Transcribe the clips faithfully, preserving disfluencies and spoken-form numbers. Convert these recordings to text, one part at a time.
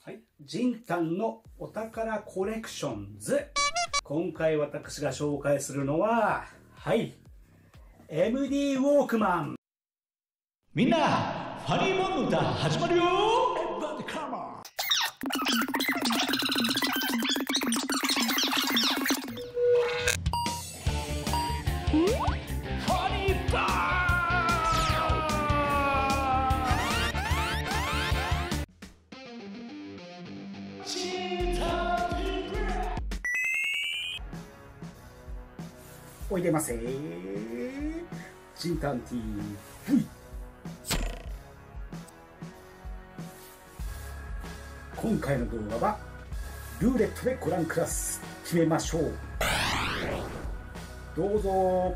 はい、ジンタンのお宝コレクションズ。今回私が紹介するのは、はい、エムディー ウォークマン。 みんな、ファニーモンの歌始まるよ。 おいでませー、ジンタン ティーブイ。 今回の動画はルーレットでご覧ください。決めましょう。どうぞ。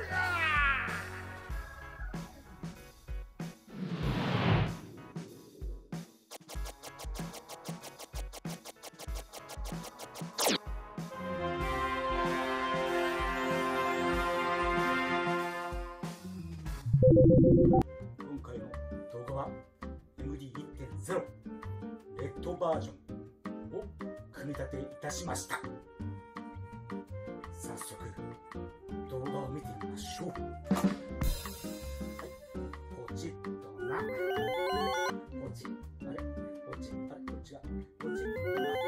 今回の動画は エムディーいってんゼロ レッドバージョンを組み立ていたしました。早速動画を見てみましょう。はい、ポチッとな。ポチ、あれポチ、あれこっちがポチッとな。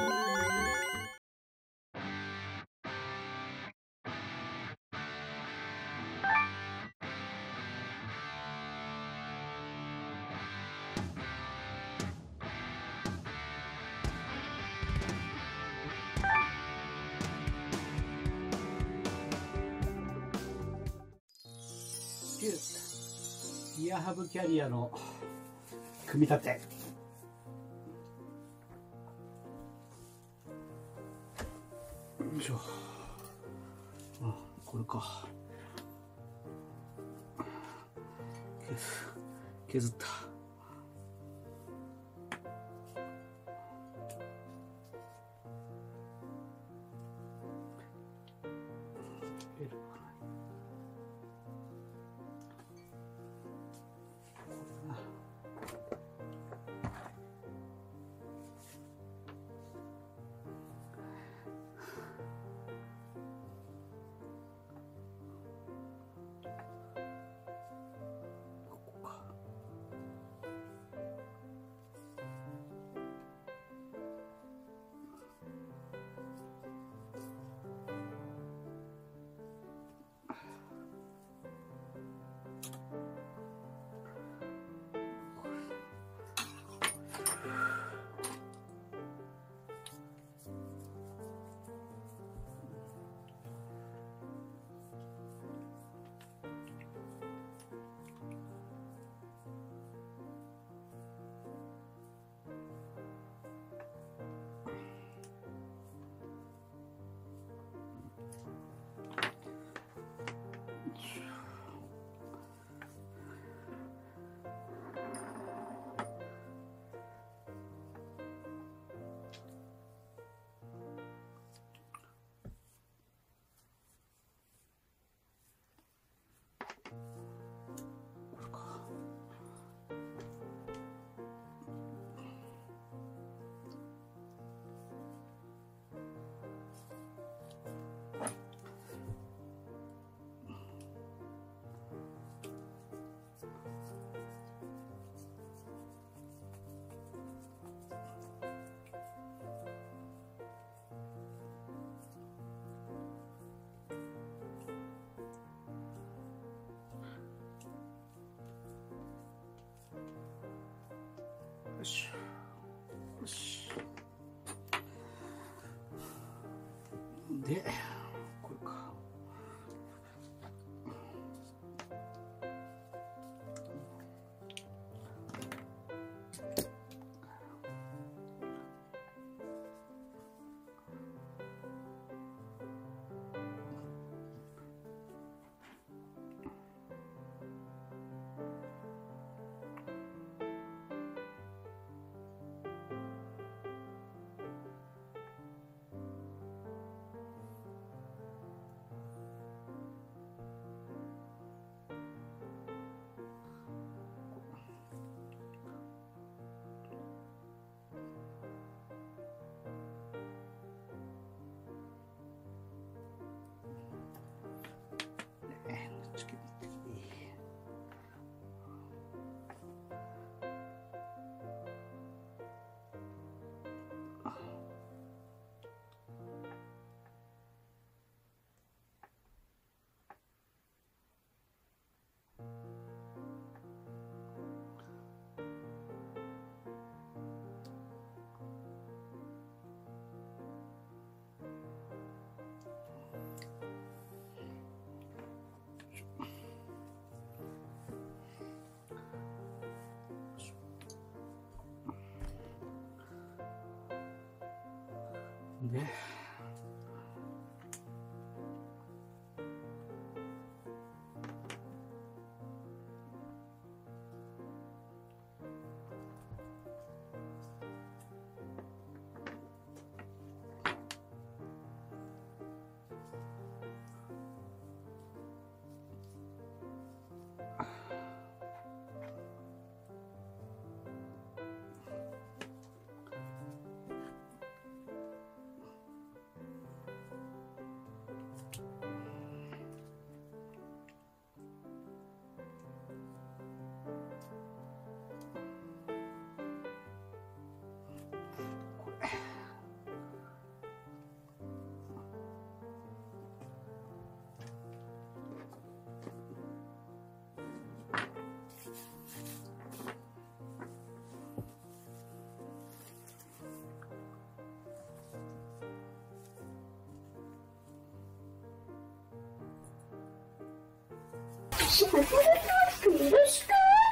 イヤハブキャリアの組み立て。よいしょ。あ、これか。削、削った。よしよし。でこれか。 で私、またくよろしく。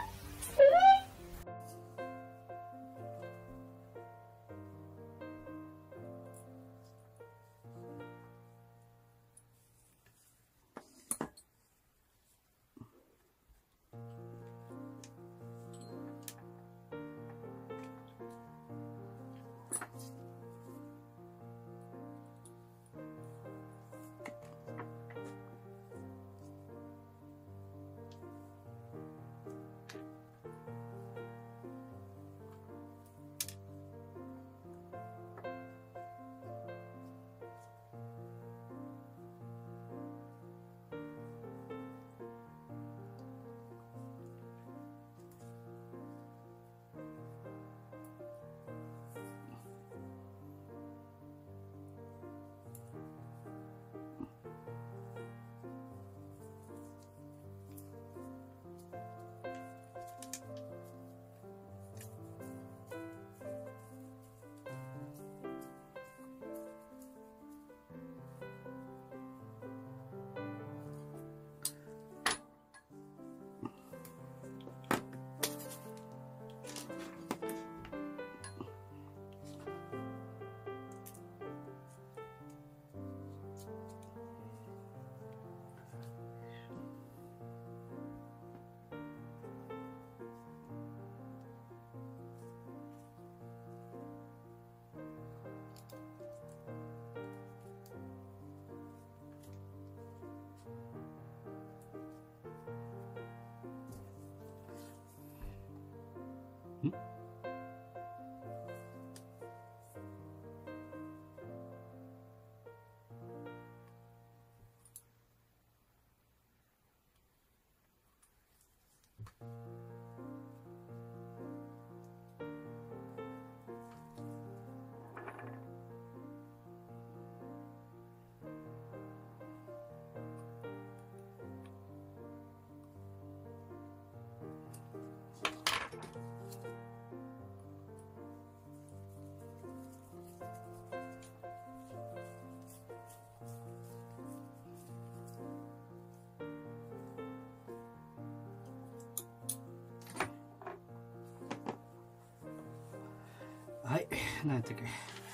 はい、何やったっけ。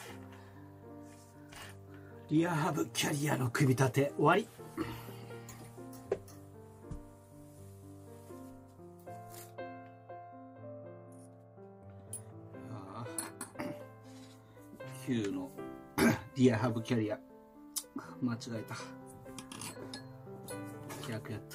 リアハブキャリアの組み立て終わり。ああ、きゅうのリアハブキャリア間違えた。逆やった。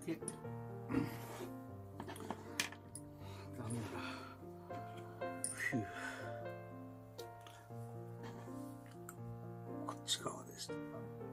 け。ダメだ。ふう。こっち側でした。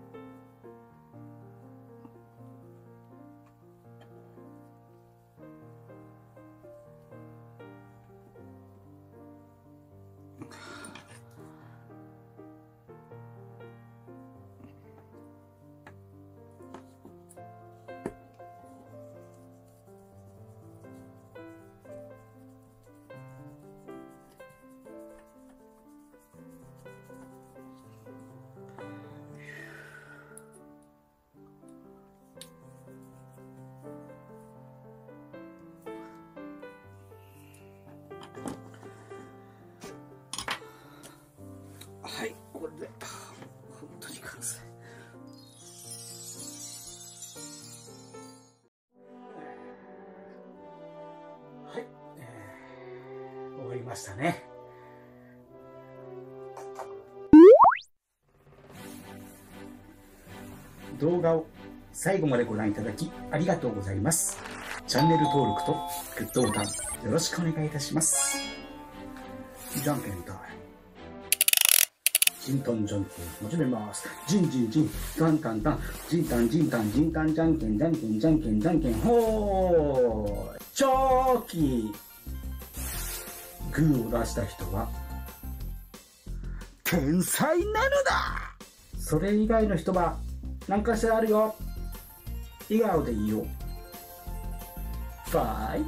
はい、これで本当に完成。はい、えー、終わりましたね。動画を最後までご覧いただきありがとうございます。チャンネル登録とグッドボタンよろしくお願いいたします。じゃんけんだ。ジンタンじゃんけん始めます。ジンジンジン、タンタンタン、ジンタンジンタン、ジンタンじゃんけん、じゃんけん、じゃんけん、じゃんけん、ほーい。チョーキー。グーを出した人は、天才なのだ。それ以外の人は、何かしらあるよ。笑顔でいよう。ファイ。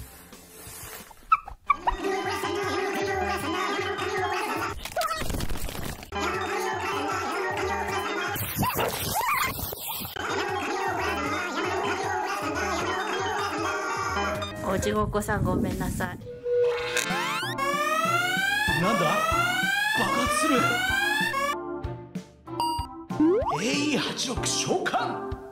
お地獄さんごめんなさい。 なんだ爆発する。 エーイーはちじゅうろく 召喚。